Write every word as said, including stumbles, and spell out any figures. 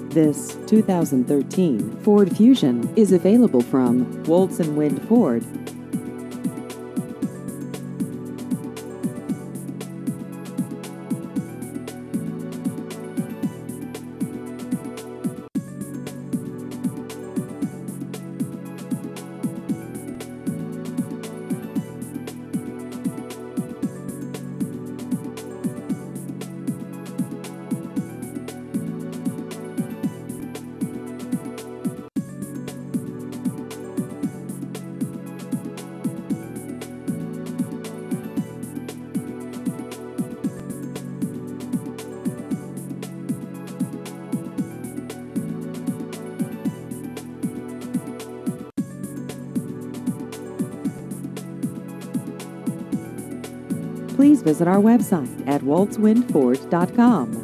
This two thousand thirteen Ford Fusion is available from Woltz and Wind Ford. Please visit our website at woltz wind ford dot com.